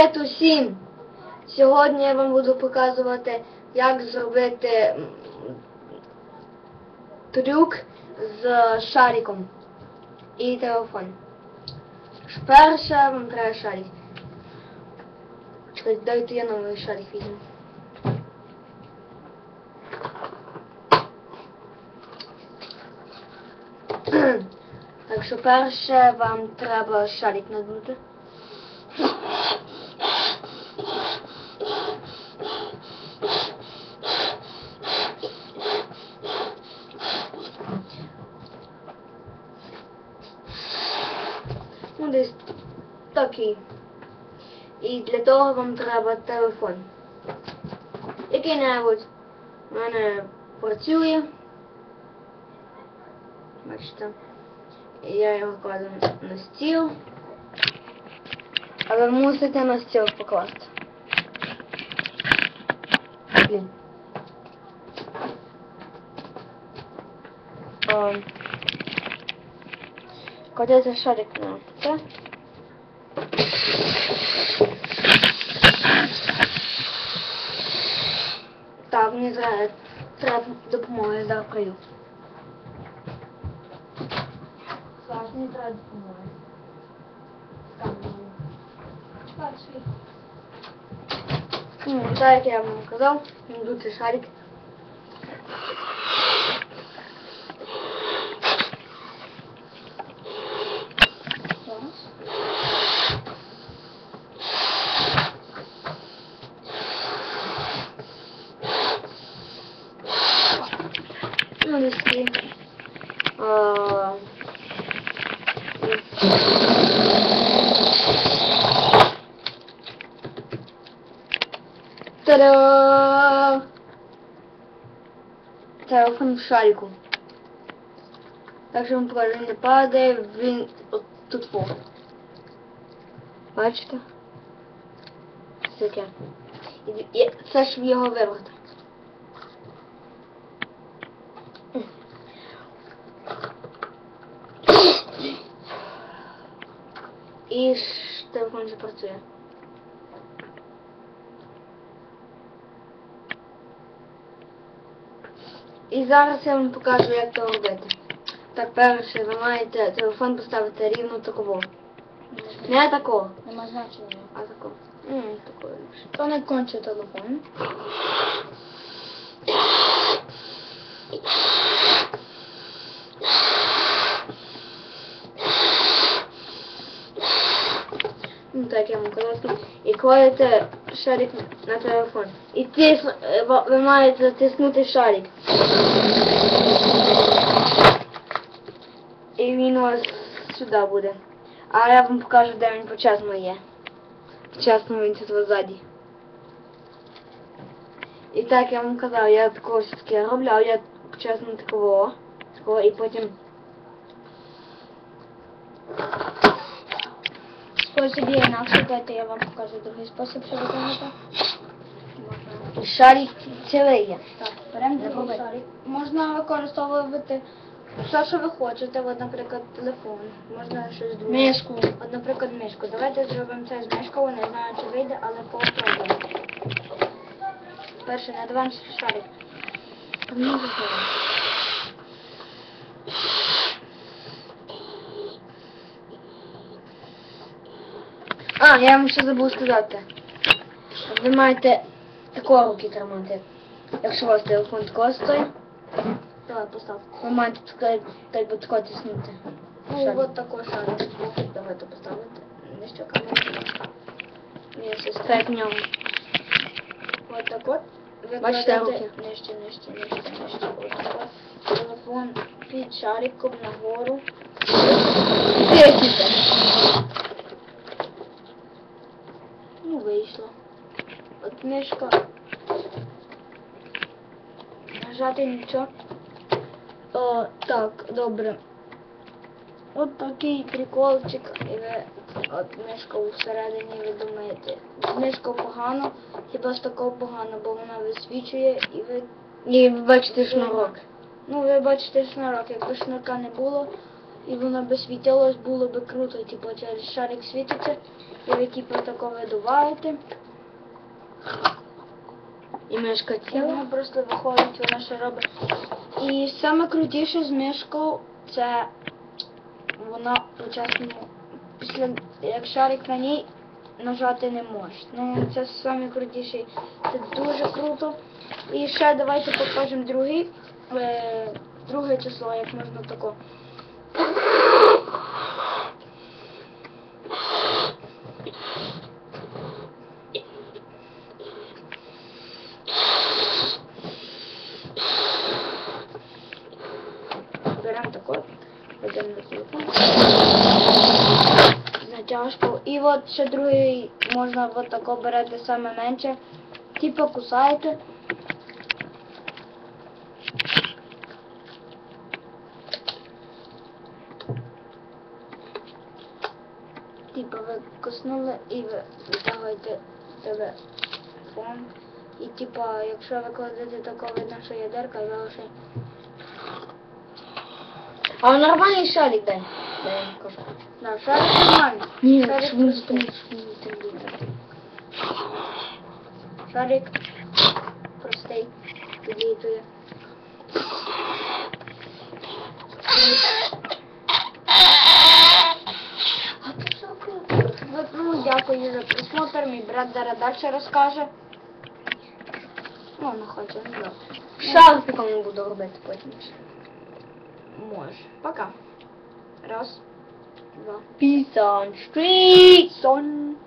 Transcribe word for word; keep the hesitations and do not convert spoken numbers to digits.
Привіт усім! Сьогодні я вам буду показувати, як зробити трюк з шариком і телефон. Перше вам треба шарик. Чекайте, дайте я новий шарик візьму. Так що перше вам треба шарик надути. Ну, десь такий. І для того вам треба телефон. Який-небудь у мене працює. Бачите. Я його кладу на стіл. Але мусите на стіл покласти. Блін. О. Кладете шарик на це. Так, мені треба, треба допомога, я зараз прийду. Саш, мені треба допомога. Ну, так, як я вам казав, надути шарик. Ну, листи. Та-да! Телефон в шарику. Так що він покажу, він не падає, він от тут по. Бачите? Це таке. І це ж його виворот. І телефон вже працює. І зараз я вам покажу, як це робити. Так, перше, ви маєте телефон поставити рівно такого. Не такого. Нема значення. А такого. Ммм, такого ліпше. То не конче телефон. Ну так, я вам казав. І кладете шарик на телефон. І тис... ви маєте затиснути шарик. І він у вас сюди буде. А я вам покажу, де він почесно є. Почесно він тут ззаді. І так, я вам казав, я такого все-таки роблю, а я почесно такого. Такого, і потім... Спосіб є інакше, дайте я вам покажу другий спосіб, що виконати. І шарик цілий є. Так, беремо другий шарик. Можна використовувати все, що ви хочете. От, наприклад, телефон. Можна щось друге. Мишку. От, наприклад, мишку. Давайте зробимо це з мишкою. Не знаю, чи вийде, але попробуємо. Перше, надаваємо шарик. А, я вам ще забув сказати. Ви маєте тако руки тримати. Якщо у вас телефон такого стоїть, Давай, постав. ви маєте тако, так би тако тиснути. Ну, Шарик. от такий шарик. Давайте поставити. Не що камеру. Ні, це стоять в ньому. От так от. Ви Бачите кладете руки? нижче, нижче, нижче, нижче. От так от. Телефон під шариком нагору. Тиснете. Ну, вийшло. От мишка. Нажати нічого. О, так, добре. От такий приколчик. І ви от мишка всередині, ви думаєте, з мишкою погано, хіба з такого погано, бо вона висвічує і ви... І ви бачите шнурок. Ну, ви бачите шнурок, якби шнурка не було, і воно би світилось, було би круто, типу через шарик світиться, і ви типу тако видуваєте. І мишка І ціла. воно просто виходить, воно що робить. І саме крутіше з мишкою, це вона по-чесному, після як шарик на ній нажати не можеш. Ну це саме крутіше, це дуже круто. І ще давайте покажемо другий, е, друге число, як можна тако. Беремо тако, ведемо на телефон. Затяжку. І от ще другий можна от тако берете саме менше. Типу кусаєте. Типу ви коснули і ви витягуєте телефон. І типа, якщо ви кладете тако, видно, що є дирка, і ви лише... А нормальний шарик дай. Дай я покажу. Да, шарик нормальний. Ні, шарик щоб не простий. спинити, щоб не тербіти. Шарик простий, підлітує. Ну, дякую за просмотр, мій брат зараз далі розкаже. Ну, не хоче, не добре. Шарик такому буду робити потім. Може. Пока. Раз, два. Peace on street. Сон.